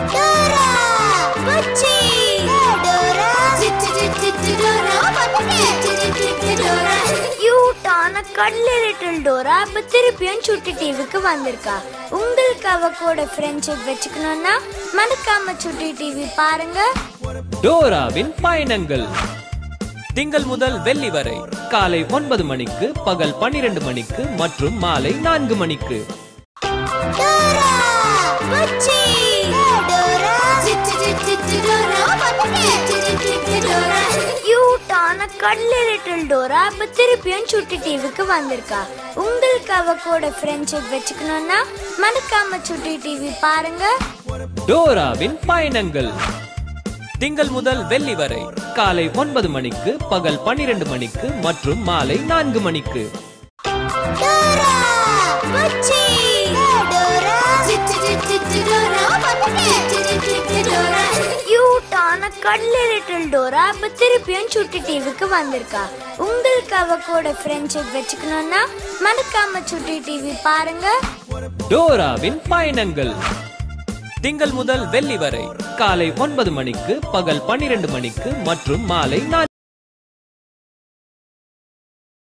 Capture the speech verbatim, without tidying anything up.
Dora புச்சி Dora Dora கியூட்டான கடல் லிட்டில் டோரா இப்ப திருப்பியும் சுட்டி டிவிக்கு வந்திருக்கா. உங்களுக்கு அவ கூட ஃப்ரெண்ட்ஷிப் வச்சுக்கணும்னா மறக்காம சுட்டி டிவி பாருங்க. டோராவின் பயணங்கள் திங்கள் முதல் வெள்ளி வரை காலை ஒன்பது மணிக்கு, பகல் பன்னிரண்டு மணிக்கு மற்றும் மாலை நான்கு மணிக்கு. கியூட்டான கடல் லிட்டில் டோரா இப்ப திருப்பியும் சுட்டி டிவிக்கு வந்திருக்கா. உங்களுக்கு அவ கூட ஃப்ரெண்ட்ஷிப் வச்சுக்கணும்னா மறக்காம சுட்டி டிவி பாருங்க. டோராவின் பயணங்கள் திங்கள் முதல் வெள்ளி வரை காலை ஒன்பது மணிக்கு, பகல் பன்னிரண்டு மணிக்கு மற்றும் மாலை நான்கு மணிக்கு. கியூட்டான கடல் லிட்டில் டோரா இப்ப திருப்பியும் சுட்டி டிவிக்கு வந்திருக்கா. உங்களுக்கு அவ கூட ஃப்ரெண்ட்ஷிப் வச்சுக்கணும்னா மறக்காம சுட்டி டிவி பாருங்க. டோராவின் பயணங்கள் திங்கள் முதல் வெள்ளி வரை காலை ஒன்பது மணிக்கு, பகல் பன்னிரண்டு மணிக்கு மற்றும் மாலை நான்கு